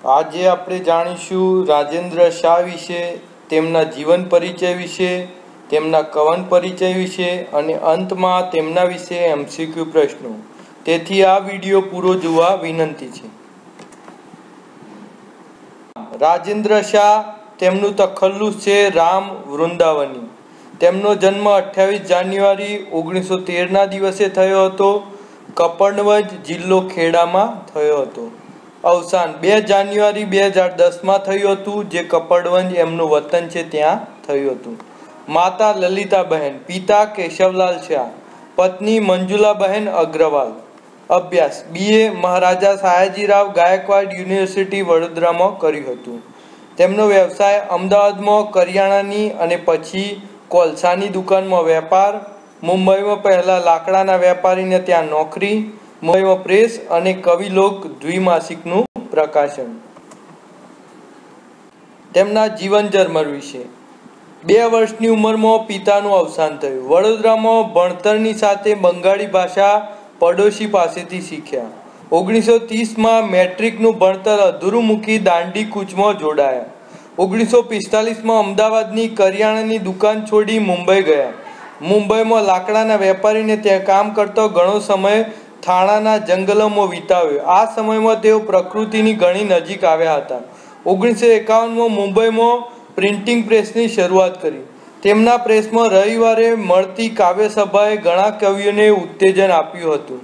આજે આપણે જાણીશું રાજેન્દ્રશાહ વિશે, તેમના જીવન પરિચય વિશે, તેમના કવન પરિચય વિશે અને અંતમાં તેમના વિશે એમસીક્યુ પ્રશ્નો. તેથી આ વિડીયો પૂરો જોવા વિનંતી છે. રાજેન્દ્રશાહ, તેમનું તખલ્લુસ છે રામ વૃંદાવની. તેમનો જન્મ 28 જાન્યુઆરી 1913ના દિવસે થયો હતો. કપડવંજ જિલ્લો ખેડામાં થયો હતો. અવસાન 2 જાન્યુઆરી 2010માં થયું હતું, જે કપડવંજ એમનું વતન છે ત્યાં થયું હતું. માતા લલિતાબહેન, પિતા કેશવલાલ શાહ, પત્ની મંજુલાબહેન અગ્રવાલ. અભ્યાસ BA મહારાજા સયાજીરાવ ગાયકવાડ યુનિવર્સિટી વડોદરામાં કર્યું હતું. તેમનો વ્યવસાય અમદાવાદમાં કરિયાણાની અને પછી કોલસાની દુકાનમાં વેપાર. મુંબઈમાં પહેલા લાકડાના વેપારીને ત્યાં નોકરી. મુંબઈમાં પ્રેસ અને કવિલોક દ્વિમાસિકનું પ્રકાશન. તેમના જીવન જર્મર વિશે. 2 વર્ષની ઉંમરમાં પિતાનું અવસાન થયું. વડોદરામાં ભણતરની સાથે બંગાળી ભાષા પડોશી પાસેથી શીખ્યા. 1930માં મેટ્રિકનું ભણતર અધૂરું મૂકી દાંડી કૂચમાં જોડાયા. 1945માં અમદાવાદની કરિયાણાની દુકાન છોડી મુંબઈ ગયા. મુંબઈમાં લાકડાના વેપારીને ત્યાં કામ કરતો ઘણો સમય થાણાના જંગલોમાં વિતાવ્યો. આ સમયમાં તેઓ પ્રકૃતિની ઘણી નજીક આવ્યા હતા. 1951માં મુંબઈમાં પ્રિન્ટિંગ પ્રેસની શરૂઆત કરી. તેમના પ્રેસમાં રવિવારે મળતી કાવ્યસભાએ ઘણા કવિઓને ઉત્તેજન આપ્યું હતું.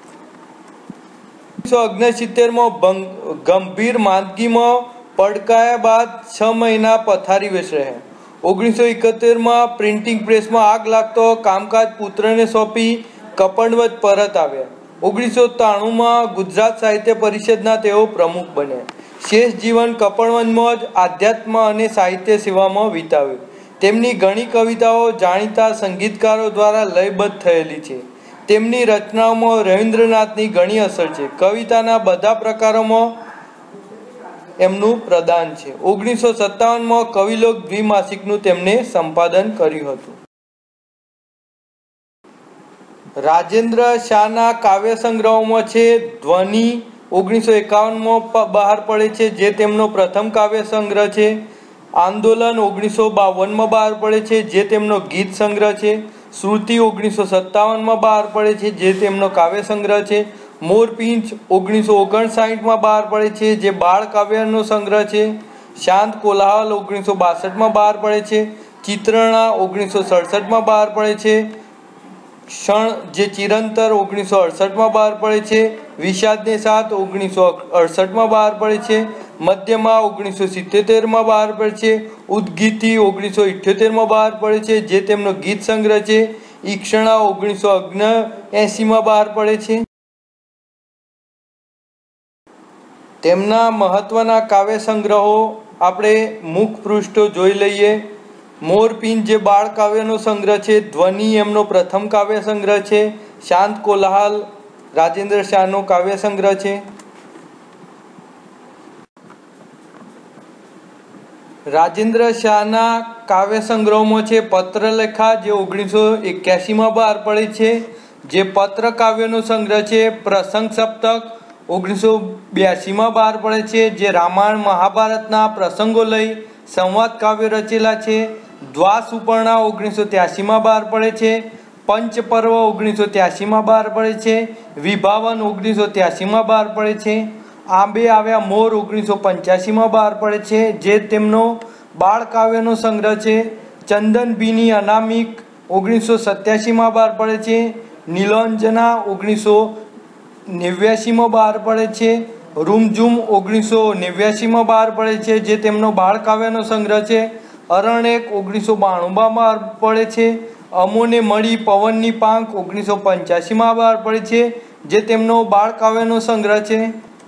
1969માં ગંભીર માંદગીમાં પડકાયા બાદ 6 મહિના પથારીવશ રહ્યા. 1971માં પ્રિન્ટિંગ પ્રેસમાં આગ લાગતો કામકાજ પુત્રને સોંપી કપડવંજ પરત આવ્યા. 1993માં ગુજરાત સાહિત્ય પરિષદના તેઓ પ્રમુખ બન્યા. શેષ જીવન કપડવંજમાં જ આધ્યાત્મ અને સાહિત્ય સેવામાં વિતાવ્યું. તેમની ઘણી કવિતાઓ જાણીતા સંગીતકારો દ્વારા લયબદ્ધ થયેલી છે. તેમની રચનાઓમાં રવિન્દ્રનાથની ઘણી અસર છે. કવિતાના બધા પ્રકારોમાં એમનું પ્રદાન છે. 1957માં કવિલોક દ્વિમાસિકનું તેમને સંપાદન કર્યું હતું. રાજેન્દ્ર શાહના કાવ્ય સંગ્રહોમાં છે ધ્વનિ 1951માં બહાર પડે છે, જે તેમનો પ્રથમ કાવ્ય સંગ્રહ છે. આંદોલન 1952માં બહાર પડે છે, જે તેમનો ગીત સંગ્રહ છે. શ્રુતિ 1957માં બહાર પડે છે, જે તેમનો કાવ્ય સંગ્રહ છે. મોરપીંછ 1959માં બહાર પડે છે, જે બાળ કાવ્યનો સંગ્રહ છે. શાંત કોલાહલ 1962માં બહાર પડે છે. ચિત્રણા 1967માં બહાર પડે છે. ક્ષણ જે ચિરંતર 1968માં બહાર પડે છે. વિષાદને સાથ 1968માં બહાર પડે છે. મધ્યમાં 1977માં બહાર પડે છે. ઉદ્ગીતિ 1978માં બહાર પડે છે, જે તેમનો ગીત સંગ્રહ છે. ઈક્ષણા 1979માં બહાર પડે છે. તેમના મહત્વના કાવ્ય સંગ્રહો આપણે મુખ પૃષ્ઠો જોઈ લઈએ. મોરપીંછ જે બાળ કાવ્યનો સંગ્રહ છે. ધ્વનિ એમનો પ્રથમ કાવ્ય સંગ્રહ છે. શાંત કોલાહલ રાજેન્દ્ર શાહનો કાવ્ય સંગ્રહ છે. રાજેન્દ્ર શાહના કાવ્ય સંગ્રહોમાં છે પત્રલેખા, જે 1981માં બહાર પડે છે, જે પત્ર કાવ્યનો સંગ્રહ છે. પ્રસંગ સપ્તક 1982માં બહાર પડે છે, જે રામાયણ મહાભારતના પ્રસંગો લઈ સંવાદ કાવ્ય રચેલા છે. દ્વાસુપર્ણા 1983માં બહાર પડે છે. પંચપર્વ 1983માં બહાર પડે છે. વિભાવન 1983માં બહાર પડે છે. આંબે આવ્યા મોર 1985માં બહાર પડે છે, જે તેમનો બાળ કાવ્યનો સંગ્રહ છે. ચંદન બીની અનામિક 1987માં બહાર પડે છે. નીલોંજના 1989માં બહાર પડે છે. રૂમઝૂમ 1989માં બહાર પડે છે, જે તેમનો બાળ કાવ્યનો સંગ્રહ છે. અરણ્યક 1992માં બહાર પડે છે. અમોને મળી પવનની પાંખ 1985માં બહાર પડે છે, જે તેમનો બાળ કાવ્યનો સંગ્રહ છે.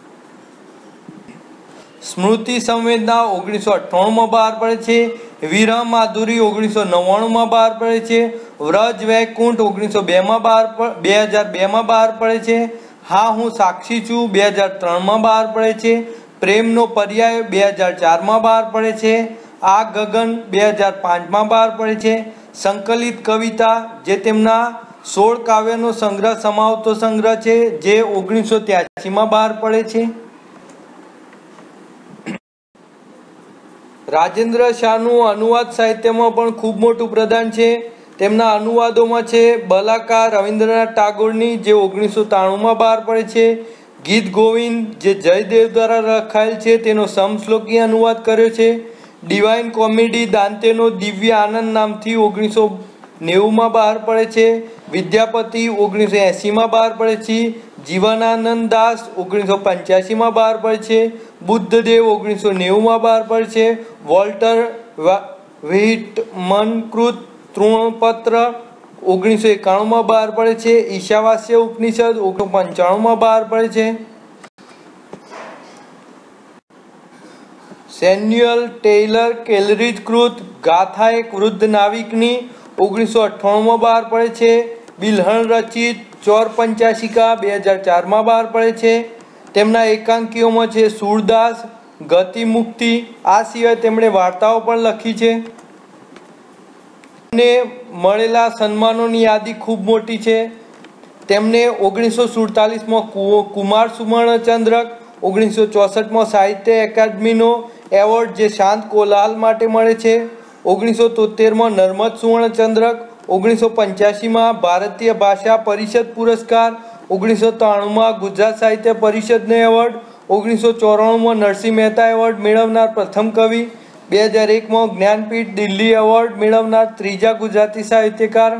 સ્મૃતિ સંવેદના 1998માં બહાર પડે છે. વિરહ માધુરી 1999માં બહાર પડે છે. વ્રજ વૈકુંઠ 2002માં બહાર પડે છે. હા હું સાક્ષી છું 2003માં બહાર પડે છે. પ્રેમનો પર્યાય 2004માં બહાર પડે છે. આ ગગન 2005માં બહાર પડે છે. સંકલિત કવિતા જે તેમના 16 કાવ્યનો સંગ્રહ સમાવતો સંગ્રહ છે, જે 1983માં બહાર પડે છે. રાજેન્દ્રશાહનું અનુવાદ સાહિત્યમાં પણ ખૂબ મોટું પ્રદાન છે। તેમના અનુવાદોમાં છે બલાકા રવિન્દ્રનાથ ટાગોરની જે 1993માં બહાર પડે છે, ગીત ગોવિંદ જે જયદેવ દ્વારા લખાયેલ છે તેનો સમશ્લોકી અનુવાદ કર્યો છે, ડિવાઇન કોમેડી દાંતેનો દિવ્ય આનંદ નામથી 1990માં બહાર પડે છે, વિદ્યાપતિ 1980માં બહાર પડે છે, જીવનાનંદ દાસ 1985માં બહાર પડે છે, બુદ્ધદેવ 1990માં બહાર પડે છે, વોલ્ટર વ્હિટમનકૃત તૃણપત્ર 1991માં બહાર પડે છે, ઈશાવાસ્ય ઉપનિષદ 1995માં બહાર પડે છે, સેન્યુઅલ ટેલર કોલેરિજ કૃત ગાથા એક વૃદ્ધ નાવિકની 1998માં બહાર પડે છે, બિલ્હણ રચિત ચોર પંચાશિકા 2004માં બહાર પડે છે। તેમના એકાંકીઓમાં છે સુરદાસ, ગતિ મુક્તિ, આ સિવાય તેમણે વાર્તાઓ પણ લખી છે। તેમને મળેલા સન્માનોની યાદી ખૂબ મોટી છે। તેમને 1947માં કુમાર સુવર્ણ ચંદ્રક, 1964માં સાહિત્ય એકેડમીનો એવોર્ડ જે શાંત કોલાહલ માટે મળે છે, 1973માં નર્મદ સુવર્ણ ચંદ્રક, 1985માં ભારતીય ભાષા પરિષદ પુરસ્કાર, 1993માં ગુજરાત સાહિત્ય પરિષદનો એવોર્ડ, 1994માં નરસિંહ મહેતા એવોર્ડ મેળવનાર પ્રથમ કવિ, 2001માં જ્ઞાનપીઠ દિલ્હી એવોર્ડ મેળવનાર ત્રીજા ગુજરાતી સાહિત્યકાર।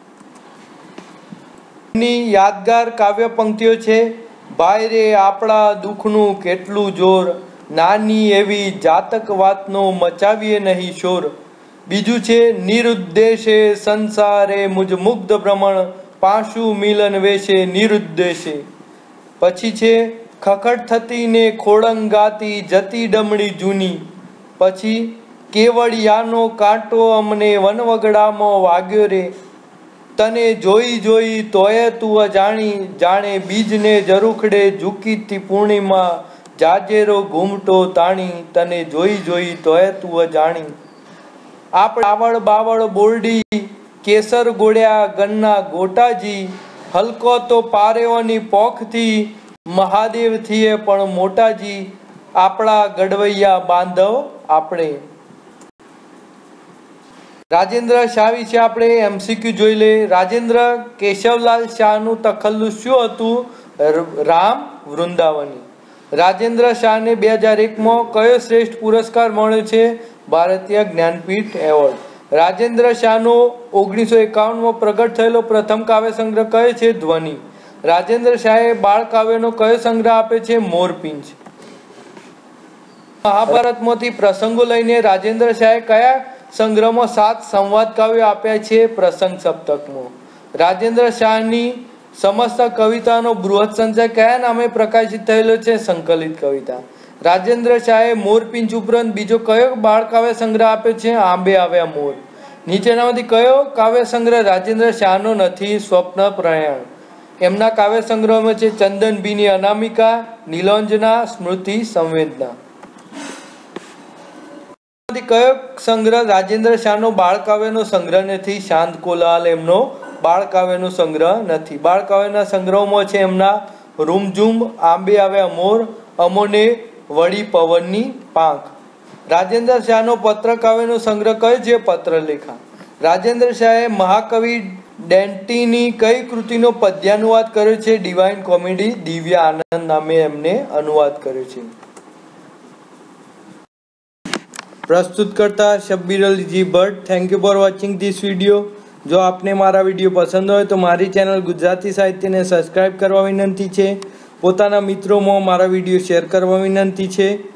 ની યાદગાર કાવ્ય પંક્તિઓ છે ભાઈ રે આપણા દુઃખનું કેટલું જોર, નાની એવી જાતક વાતનો મચાવીએ નહીં શોર। બીજું છે નિરુદ્દેશે સંસારે મુજ મુગ્ધ ભ્રમણ, પાંશુ મિલન વેશે નિરુદ્દેશે। પછી છે ખખડ થતી ને ખોળંગાતી જતી ડમણી જૂની। પછી કેવડિયાનો કાંટો અમને વનવગડામાં વાગ્યો રે, તને જોઈ જોઈ તોય તું અજાણી, જાણે બીજને જરુખડે ઝૂકીતી પૂર્ણિમા, જાજેરો ઘૂમટો તાણી, તને જોઈ જોઈ તોય તું અજાણી। આપણે આવડ બાવળ બોરડી, કેસર ગોળ્યા ગન્ના ગોટાજી, હલકો તો પારેઓની પોખથી, મહાદેવથીએ પણ મોટાજી, આપણા ગડવૈયા બાંધવ આપણે। રાજેન્દ્ર શાહ વિશે આપણે એમસીક્યુ જોઈ લે। રાજેન્દ્ર કેશવલાલ શાહનું તખલ્લુસ શું હતું? રામ વૃંદાવની। રાજેન્દ્ર શાહને 2001માં કયો શ્રેષ્ઠ પુરસ્કાર મળ્યો છે? ભારતીય જ્ઞાનપીઠ એવોર્ડ। રાજેન્દ્ર શાહનો 1951માં પ્રગટ થયેલો પ્રથમ કાવ્ય સંગ્રહ કયો છે? ધ્વનિ। રાજેન્દ્ર શાહે બાળ કાવ્યનો કયો સંગ્રહ આપે છે? મોરપીંછ। મહાભારતમાંથી પ્રસંગો લઈને રાજેન્દ્ર શાહે કયા સંગ્રહમાં 7 સંવાદ કાવ્યો આપ્યા છે? પ્રસંગ સપ્તકમાં। રાજેન્દ્ર શાહની સમસ્ત કવિતાનો બૃહદ સંચય કયા નામે પ્રકાશિત થયેલો છે? સંકલિત કવિતા। રાજેન્દ્ર શાહે મોરપીંછ ઉપરાંત બીજો કયો બાળ કાવ્ય સંગ્રહ આપ્યો છે? આંબે આવ્યા મોર। નીચેનામાંથી કયો કાવ્ય સંગ્રહ રાજેન્દ્ર શાહનો નથી? સ્વપ્ન પ્રયાણ। એમના કાવ્ય સંગ્રહમાં છે ચંદન બીની અનામિકા, નીલોંજના, સ્મૃતિ, સંવેદના। કયો સંગ્રહ રાજેન્દ્ર શાહનો બાળ કાવ્યનો સંગ્રહ નથી? શાંત કોલાહલ એમનો બાળ કાવ્યનો સંગ્રહ નથી। બાળ કાવ્યના સંગ્રહોમાં છે એમના રૂમઝૂમ, આંબે આવ્યા મોર, અમોને વળી પવનની પાંખ। રાજેન્દ્ર શાહનો પત્ર કાવ્યનો સંગ્રહ કયો છે? પત્રલેખા। રાજેન્દ્ર શાહે મહાકવિ ડેન્ટીની કઈ કૃતિનો પદ્યાનુવાદ કર્યો છે? ડિવાઇન કોમેડી દિવ્ય આનંદ નામે એમને અનુવાદ કર્યો છે। પ્રસ્તુત કરતા શબ્બીરજી Bhatt. Thank you for watching this video. જો આપને મારા વિડીયો પસંદ હોય તો મારી ચેનલ ગુજરાતી સાહિત્યને સબસ્ક્રાઈબ કરવા વિનંતી છે। પોતાના મિત્રોમાં મારા વિડીયો શેર કરવા વિનંતી છે।